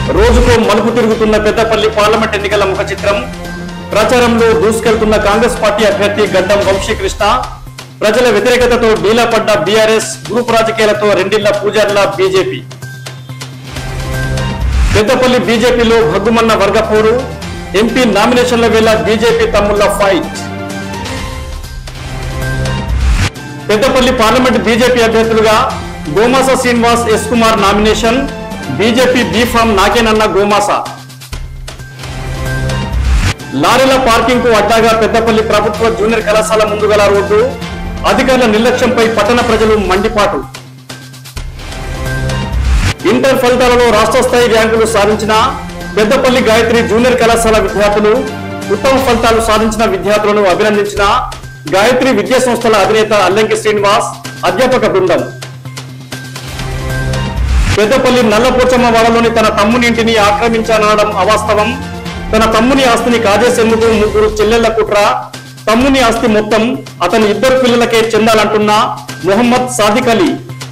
రోజుకో మలుపు తిరుగుతున్న పెద్దపల్లి పార్లమెంట్ ఎన్నికల ముఖ చిత్రం. ప్రచారంలో దూసుకెళ్తున్న కాంగ్రెస్ పార్టీ అభ్యర్థి గడ్డం వంశీకృష్ణ, ప్రజల వ్యతిరేకతతో డీలా పడ్డ బీఆర్ఎస్, గ్రూప్ రాజకీయాలతో రెండిళ్ల పూజార్ల బీజేపీ. పెద్దపల్లి బీజేపీలో భగ్గుమన్న వర్గపోరు, ఎంపీ నామినేషన్ల వేళ బీజేపీ తమ్ముళ్ల ఫైట్. పెద్దపల్లి పార్లమెంట్ బీజేపీ అభ్యర్థులుగా Gomasa Srinivas, S Kumar nomination, BJP B form Nagenanna Gomasa. లారీల పార్కింగ్ కు అడ్డాగా పెద్దపల్లి ప్రభుత్వ జూనియర్ కళాశాల ముందు గల రోడ్డు, అధికారుల నిర్లక్ష్యంపై పట్టణ ప్రజలు మండిపాటు. ఇంటర్ ఫలితాలలో రాష్ట్ర స్థాయి ర్యాంకులు సాధించిన పెద్దపల్లి గాయత్రి జూనియర్ కళాశాల విద్యార్థులు, ఉత్తమ ఫలితాలు సాధించిన విద్యార్థులను అభినందించిన గాయత్రి విద్యా సంస్థల అధినేత అల్లంకి శ్రీనివాస్, అధ్యాపక బృందం. పెద్దపల్లి నల్లపోచమ్మ వాడలోని తన తమ్ముని ఇంటిని ఆక్రమించానడం అవాస్తవం. తన తమ్ముని ఆస్తిని కాజేసేందుకు ముగ్గురు చెల్లెళ్ల కుట్ర. తమ్ముని ఆస్తి మొత్తం అతని ఇద్దరు పిల్లలకే చెందాలంటున్న మొహమ్మద్ సాదిక్ అలీ.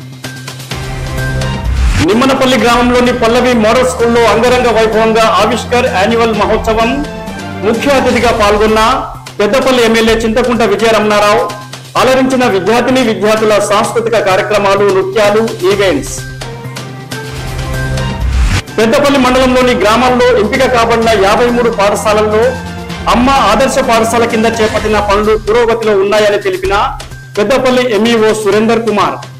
నిమ్మనపల్లి గ్రామంలోని పల్లవి మోడల్ స్కూల్లో అంగరంగ వైభవంగా ఆవిష్కర్ యాన్యువల్ మహోత్సవం. ముఖ్య అతిథిగా పాల్గొన్న పెద్దపల్లి ఎమ్మెల్యే చింతకుంట విజయరమణారావు. అలరించిన విద్యార్థిని విద్యార్థుల సాంస్కృతిక కార్యక్రమాలు, నృత్యాలు, ఈవెంట్స్. పెద్దపల్లి మండలంలోని గ్రామాల్లో ఎంపిక కాబడిన 53 పాఠశాలల్లో అమ్మ ఆదర్శ పాఠశాల కింద చేపట్టిన పనులు పురోగతిలో ఉన్నాయని తెలిపిన పెద్దపల్లి ఎంఈఓ సురేందర్ కుమార్.